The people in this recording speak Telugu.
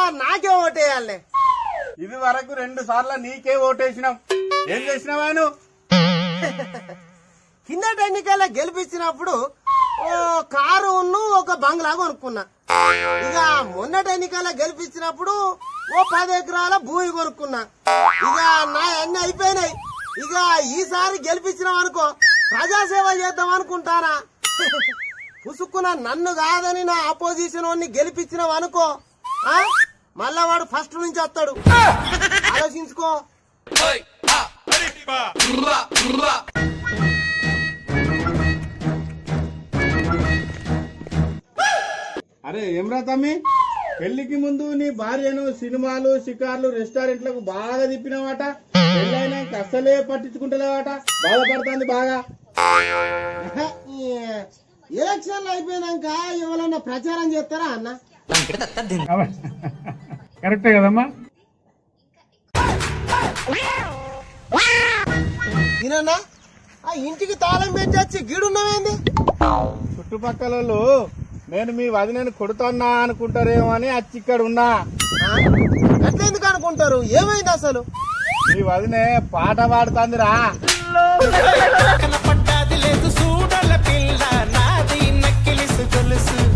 నాకే ఓటేయాలే. ఇది వరకు 2 సార్లు నీకే ఓటేసినాం. ఏం చేసినావా నువ్వు? కిందటి ఎన్నికల్లో గెలిపించినప్పుడు ఓ కారు ఒక బంగ్లా కొనుక్కున్నా. ఇక మొన్నటి ఎన్నికల్లో గెలిపించినప్పుడు ఓ 10 ఎకరాల భూమి కొనుక్కున్నా. ఇక నా అన్ని అయిపోయినాయి. ఇక ఈసారి గెలిపించినాం అనుకో ప్రజాసేవ చేద్దాం అనుకుంటానా. పుసుక్కున నన్ను కాదని నా అపోజిషన్ వాడిని గెలిపించినాం అనుకో మళ్ళా వాడు ఫస్ట్ నుంచి వస్తాడు. ఆలోచించుకో. అరే ఏమ్రా తమ్మి, పెళ్లికి ముందు నీ భార్యను సినిమాలు షికార్లు రెస్టారెంట్లకు బాగా తిప్పినవాట. పెళ్ళైనాక అస్సలే పట్టించుకుంటలేవాట. బాధపడుతుంది బాగా. ఎలక్షన్లు అయిపోయినాక ఎవరన్నా ప్రచారం చేస్తారా అన్న? కరెక్టే కదమ్మా. ఈయనన్నా ఆ ఇంటికి తాళం పెట్టొచ్చి గీడున్నవేంది? చుట్టుపక్కల నేను మీ వదినని కొడుతున్నా అనుకుంటారేమో అని వచ్చి ఇక్కడ ఉన్నా. అట్లెందుకు అనుకుంటారు? ఏమైంది అసలు? మీ వదినే పాట పాడుతుందిరా. పట్టాది లేదు చూడల పిల్ల నాది నక్కిలిసు గొలుసు